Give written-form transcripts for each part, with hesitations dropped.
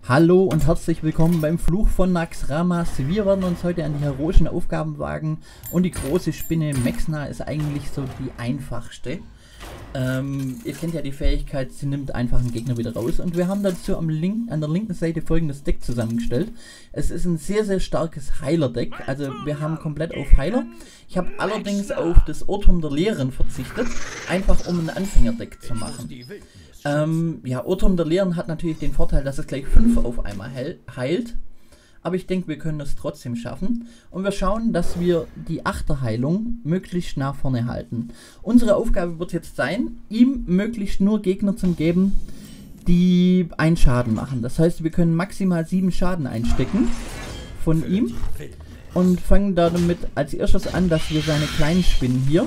Hallo und herzlich willkommen beim Fluch von Naxxramas. Wir werden uns heute an die heroischen Aufgaben wagen und die große Spinne Mexna ist eigentlich so die einfachste. Ihr kennt ja die Fähigkeit, sie nimmt einfach einen Gegner wieder raus und wir haben dazu an der linken Seite folgendes Deck zusammengestellt. Es ist ein sehr, sehr starkes Heiler-Deck, also wir haben komplett auf Heiler. Ich habe allerdings auf das Irrtum der Lehren verzichtet, einfach um ein Anfängerdeck zu machen. Ja, Irrtum der Lehren hat natürlich den Vorteil, dass es gleich 5 auf einmal heilt. Aber ich denke, wir können es trotzdem schaffen. Und wir schauen, dass wir die Achterheilung möglichst nach vorne halten. Unsere Aufgabe wird jetzt sein, ihm möglichst nur Gegner zu geben, die einen Schaden machen. Das heißt, wir können maximal 7 Schaden einstecken von ihm. Und fangen damit als erstes an, dass wir seine kleinen Spinnen hier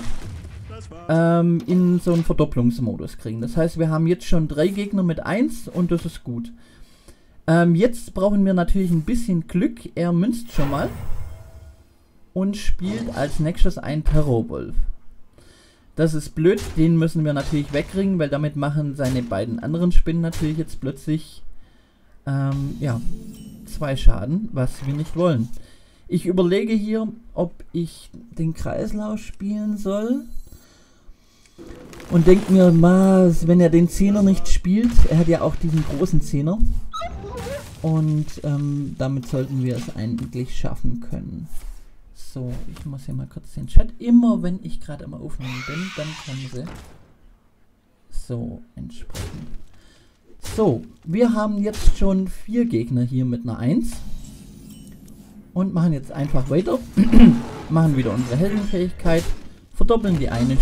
in so einen Verdopplungsmodus kriegen. Das heißt, wir haben jetzt schon 3 Gegner mit 1 und das ist gut. Jetzt brauchen wir natürlich ein bisschen Glück. Er münzt schon mal und spielt als nächstes einen Terrorwolf. Das ist blöd, den müssen wir natürlich wegkriegen, weil damit machen seine beiden anderen Spinnen natürlich jetzt plötzlich ja, 2 Schaden, was wir nicht wollen. Ich überlege hier, ob ich den Kreislauf spielen soll. Und denke mir, wenn er den Zehner nicht spielt, er hat ja auch diesen großen Zehner. Und damit sollten wir es eigentlich schaffen können. So, ich muss hier mal kurz den Chat. Immer wenn ich gerade am Aufnehmen bin, dann kommen sie. So, entsprechend. So, wir haben jetzt schon 4 Gegner hier mit einer 1. Und machen jetzt einfach weiter. Machen wieder unsere Heldenfähigkeit. Verdoppeln die eine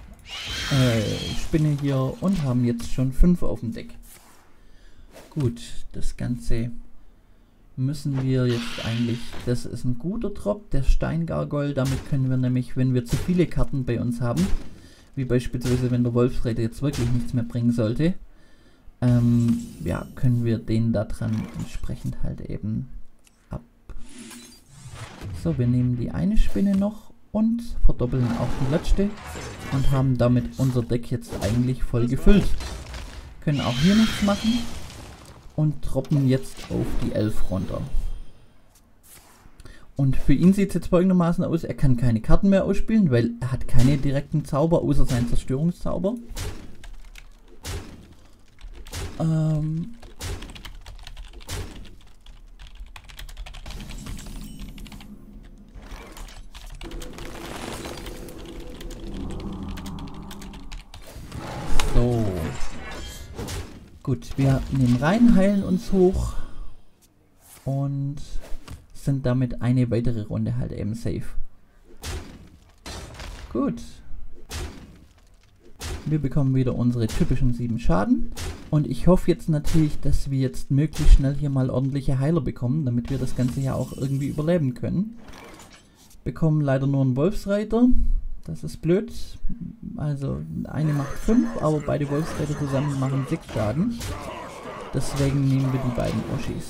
Spinne hier und haben jetzt schon 5 auf dem Deck. Gut, das Ganze müssen wir jetzt eigentlich, das ist ein guter Drop, der Steingargoll, damit können wir nämlich, wenn wir zu viele Karten bei uns haben, wie beispielsweise wenn der Wolfsreiter jetzt wirklich nichts mehr bringen sollte, ja, können wir den da dran entsprechend halt eben ab. So, wir nehmen die eine Spinne noch und verdoppeln auch die letzte und haben damit unser Deck jetzt eigentlich voll gefüllt. Können auch hier nichts machen. Und droppen jetzt auf die 11 runter. Und für ihn sieht es jetzt folgendermaßen aus, er kann keine Karten mehr ausspielen, weil er hat keine direkten Zauber, außer seinen Zerstörungszauber. So. Gut, wir nehmen rein, heilen uns hoch und sind damit eine weitere Runde halt eben safe. Gut. Wir bekommen wieder unsere typischen 7 Schaden und ich hoffe jetzt natürlich, dass wir jetzt möglichst schnell hier mal ordentliche Heiler bekommen, damit wir das Ganze ja auch irgendwie überleben können. Bekommen leider nur einen Wolfsreiter. Das ist blöd. Also eine macht 5, aber beide Wolfsreiter zusammen machen 6 Schaden. Deswegen nehmen wir die beiden Oschis.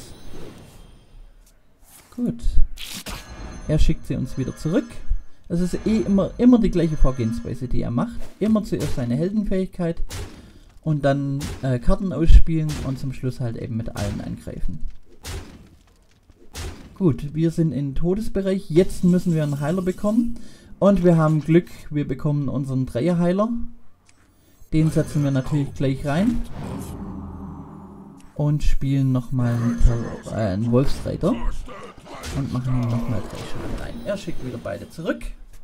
Gut. Er schickt sie uns wieder zurück. Es ist eh immer die gleiche Vorgehensweise, die er macht. Immer zuerst seine Heldenfähigkeit und dann Karten ausspielen und zum Schluss halt eben mit allen angreifen. Gut, wir sind im Todesbereich. Jetzt müssen wir einen Heiler bekommen. Und wir haben Glück, wir bekommen unseren Dreierheiler. Den setzen wir natürlich gleich rein. Und spielen nochmal einen Wolfsreiter. Und machen ihm nochmal 3 Schaden rein. Er schickt wieder beide zurück.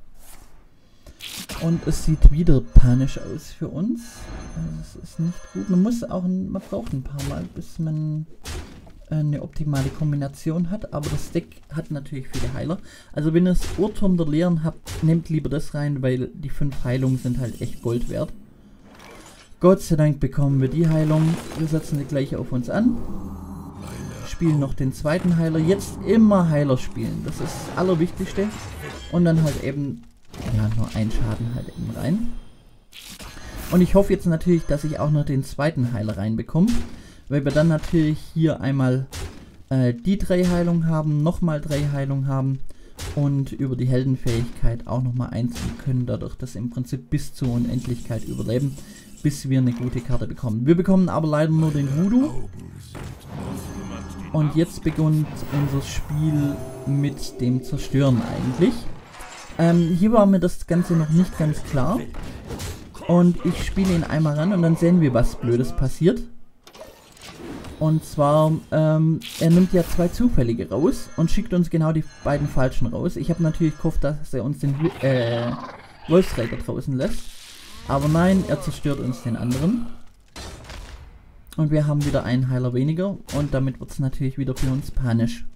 Und es sieht wieder panisch aus für uns. Also es ist nicht gut. Man braucht ein paar Mal, bis man eine optimale Kombination hat, aber das Deck hat natürlich viele Heiler. Also wenn ihr das Irrtum der Lehren habt, nehmt lieber das rein, weil die 5 Heilungen sind halt echt Gold wert. Gott sei Dank bekommen wir die Heilung. Wir setzen die gleich auf uns an. Spielen noch den zweiten Heiler. Jetzt immer Heiler spielen. Das ist das Allerwichtigste. Und dann halt eben, ja, nur 1 Schaden halt eben rein. Und ich hoffe jetzt natürlich, dass ich auch noch den zweiten Heiler reinbekomme. Weil wir dann natürlich hier einmal die 3 Heilungen haben, nochmal 3 Heilungen haben und über die Heldenfähigkeit auch nochmal 1 und können dadurch das im Prinzip bis zur Unendlichkeit überleben, bis wir eine gute Karte bekommen. Wir bekommen aber leider nur den Voodoo Und jetzt beginnt unser Spiel mit dem Zerstören eigentlich. Hier war mir das Ganze noch nicht ganz klar. Und ich spiele ihn einmal ran und dann sehen wir, was Blödes passiert. Und zwar, er nimmt ja 2 Zufällige raus und schickt uns genau die beiden falschen raus. Ich habe natürlich gehofft, dass er uns den Wolfsreiter draußen lässt. Aber nein, er zerstört uns den anderen. Und wir haben wieder einen Heiler weniger und damit wird es natürlich wieder für uns panisch.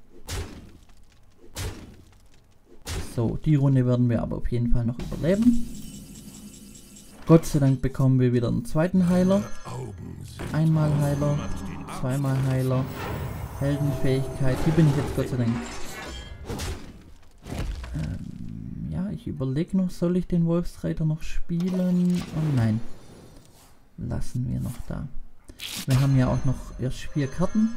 So, die Runde werden wir aber auf jeden Fall noch überleben. Gott sei Dank bekommen wir wieder einen zweiten Heiler. Einmal Heiler, zweimal Heiler, Heldenfähigkeit. Hier bin ich jetzt Gott sei Dank. Ja, ich überlege noch, soll ich den Wolfsreiter noch spielen? Oh nein, lassen wir noch da. Wir haben ja auch noch erst 4 Karten.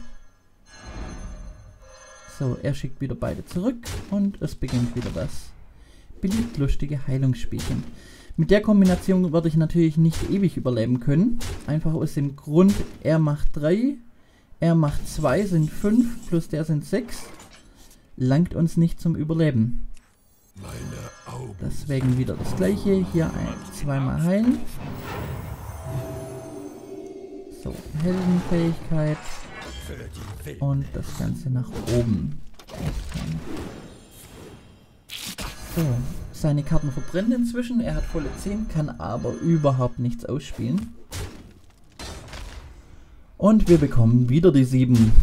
So, er schickt wieder beide zurück und es beginnt wieder das beliebt lustige Heilungsspielchen. Mit der Kombination werde ich natürlich nicht ewig überleben können. Einfach aus dem Grund, er macht 3, er macht 2, sind 5, plus der sind 6. Langt uns nicht zum Überleben. Deswegen wieder das gleiche. Hier zweimal heilen. So, Heldenfähigkeit. Und das Ganze nach oben. So, seine Karten verbrennen inzwischen. Er hat volle 10, kann aber überhaupt nichts ausspielen. Und wir bekommen wieder die 7.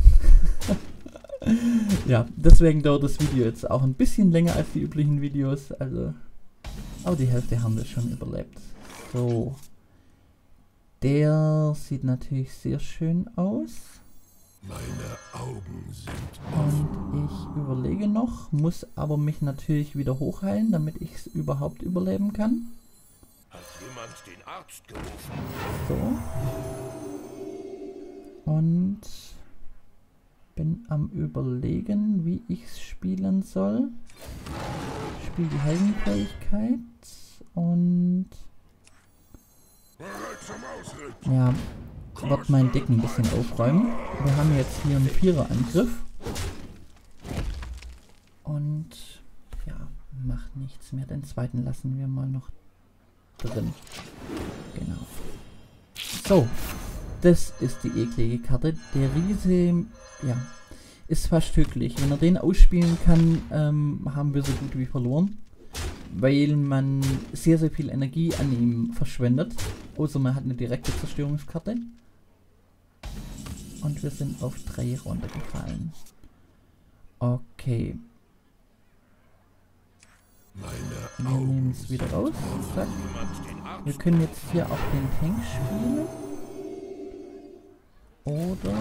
Ja, deswegen dauert das Video jetzt auch ein bisschen länger als die üblichen Videos. Also, aber die Hälfte haben wir schon überlebt. So. Der sieht natürlich sehr schön aus. Meine Augen sind und ich überlege noch, muss aber mich natürlich wieder hochheilen, damit ich es überhaupt überleben kann. Hat jemand den Arzt gerufen? So. Und bin am Überlegen, wie ich es spielen soll. Ich spiele die Heldenfähigkeit und ja, wird mein Deck ein bisschen aufräumen. Wir haben jetzt hier einen 4er-Angriff. Und ja, macht nichts mehr. Den zweiten lassen wir mal noch drin. Genau. So, das ist die eklige Karte. Der Riese, ja, ist fast tödlich. Wenn er den ausspielen kann, haben wir so gut wie verloren. Weil man sehr, sehr viel Energie an ihm verschwendet. Außer man hat eine direkte Zerstörungskarte. Und wir sind auf 3 runtergefallen. Okay. Wir nehmen es wieder raus. Zack. Wir können jetzt hier auch den Tank spielen. Oder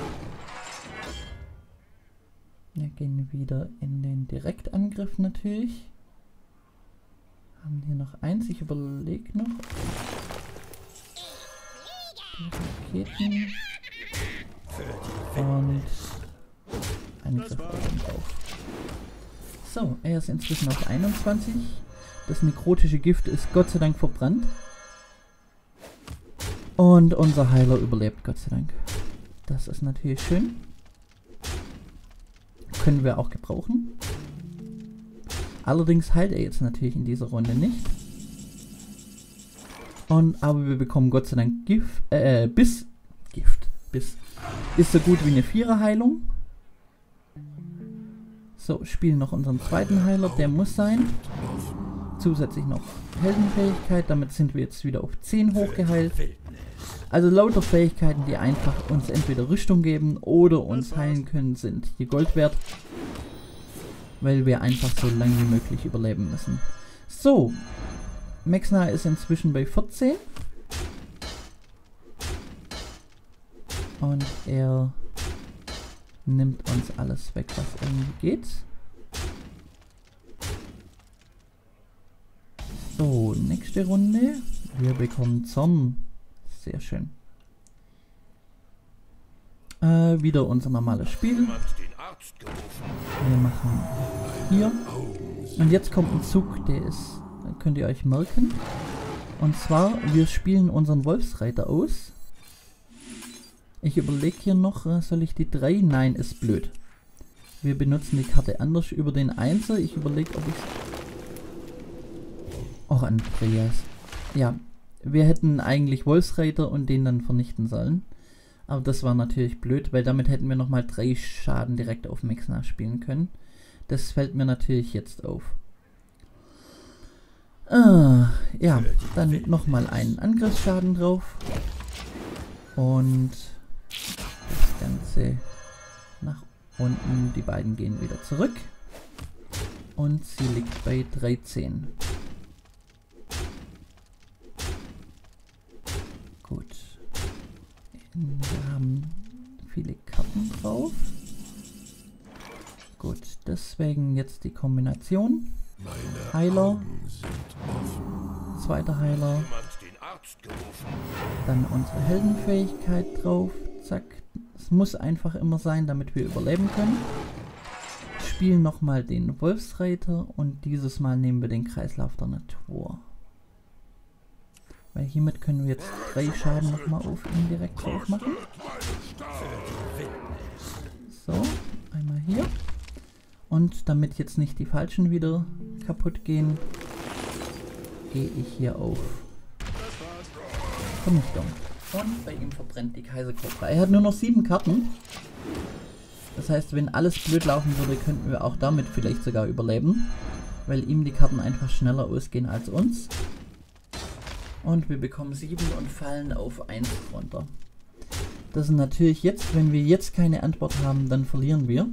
wir gehen wieder in den Direktangriff natürlich. Haben hier noch eins, ich überlege noch. Die Raketen. Und Angriff auf ihn drauf. So, er ist inzwischen auf 21. Das nekrotische Gift ist Gott sei Dank verbrannt. Und unser Heiler überlebt, Gott sei Dank. Das ist natürlich schön. Können wir auch gebrauchen. Allerdings heilt er jetzt natürlich in dieser Runde nicht. Aber wir bekommen Gott sei Dank Biss. Ist so gut wie eine 4er Heilung. So, spielen noch unseren zweiten Heiler, der muss sein. Zusätzlich noch Heldenfähigkeit, damit sind wir jetzt wieder auf 10 hochgeheilt. Also lauter Fähigkeiten, die einfach uns entweder Rüstung geben oder uns heilen können, sind hier Gold wert. Weil wir einfach so lange wie möglich überleben müssen. So, Mexna ist inzwischen bei 14. Und er nimmt uns alles weg, was irgendwie geht. So, nächste Runde. Wir bekommen Zorn. Sehr schön. Wieder unser normales Spiel. Wir machen hier. Und jetzt kommt ein Zug, der ist, könnt ihr euch merken. Und zwar, wir spielen unseren Wolfsreiter aus. Ich überlege hier noch, soll ich die 3? Nein, ist blöd. Wir benutzen die Karte anders über den 1er. Ich überlege, ob ich... Och, Andreas. Ja, wir hätten eigentlich Wolfsreiter und den dann vernichten sollen. Aber das war natürlich blöd, weil damit hätten wir nochmal 3 Schaden direkt auf Mexna spielen können. Das fällt mir natürlich jetzt auf. Ja, dann nochmal einen Angriffsschaden drauf. Und das Ganze nach unten. Die beiden gehen wieder zurück. Und sie liegt bei 13. Gut. Wir haben viele Karten drauf. Gut, deswegen jetzt die Kombination. Heiler. Zweiter Heiler. Dann unsere Heldenfähigkeit drauf. Zack. Es muss einfach immer sein, damit wir überleben können. Spielen nochmal den Wolfsreiter und dieses Mal nehmen wir den Kreislauf der Natur. Weil hiermit können wir jetzt 3 Schaden nochmal auf ihn direkt drauf machen. So, einmal hier. Und damit jetzt nicht die falschen wieder kaputt gehen, gehe ich hier auf Vernichtung. Und bei ihm verbrennt die Kaiserkobra. Er hat nur noch 7 Karten. Das heißt, wenn alles blöd laufen würde, könnten wir auch damit vielleicht sogar überleben. Weil ihm die Karten einfach schneller ausgehen als uns. Und wir bekommen 7 und fallen auf 1 runter. Das ist natürlich jetzt, wenn wir jetzt keine Antwort haben, dann verlieren wir.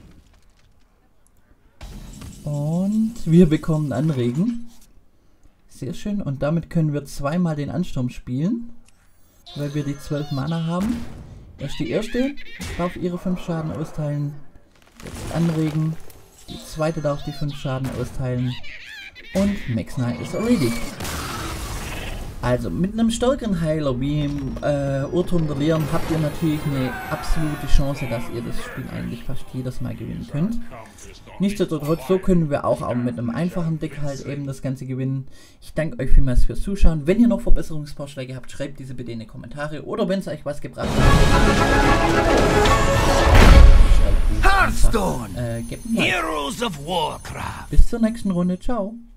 Und wir bekommen Anregen. Sehr schön. Und damit können wir zweimal den Ansturm spielen. Weil wir die 12 Mana haben. Erst die erste darf ihre 5 Schaden austeilen. Jetzt Anregen. Die zweite darf die 5 Schaden austeilen. Und Mexna ist erledigt. Also mit einem stärkeren Heiler wie im Irrtum der Lehren habt ihr natürlich eine absolute Chance, dass ihr das Spiel eigentlich fast jedes Mal gewinnen könnt. Nichtsdestotrotz, so können wir auch mit einem einfachen Deck halt eben das Ganze gewinnen. Ich danke euch vielmals fürs Zuschauen. Wenn ihr noch Verbesserungsvorschläge habt, schreibt diese bitte in die Kommentare. Oder wenn es euch was gebracht hat, Hearthstone! gebt ein Like. Heroes of Warcraft! Bis zur nächsten Runde. Ciao.